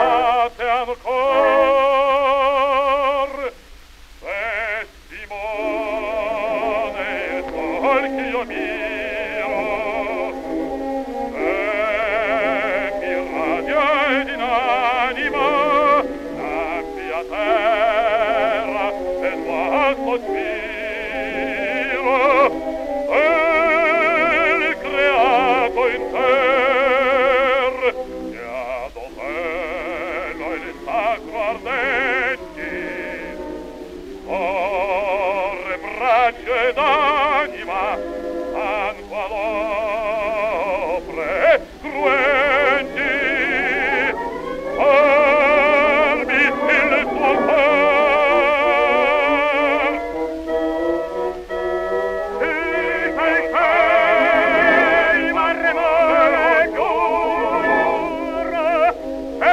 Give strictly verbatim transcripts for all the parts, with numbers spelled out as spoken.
Beate ancor, testimone sol che io miro, e mi radia ed in anima la mia terra e nuovo spiro, e il creato in terra che ad Otello il sacro ardenti corre braccia ed anima sangue all'opre cruenti armi il tuo cor e fai fai marmoreo e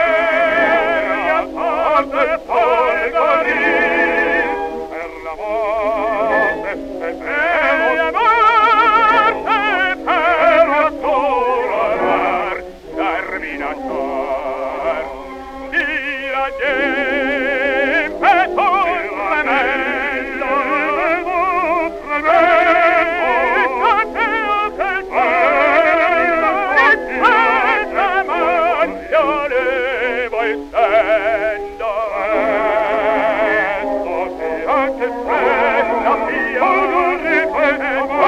a parte polgori per la morte e per la morte per atturar terminator di la gente tornello tremendo e questa mantia levo essendo esto sia che questa mia non ripeto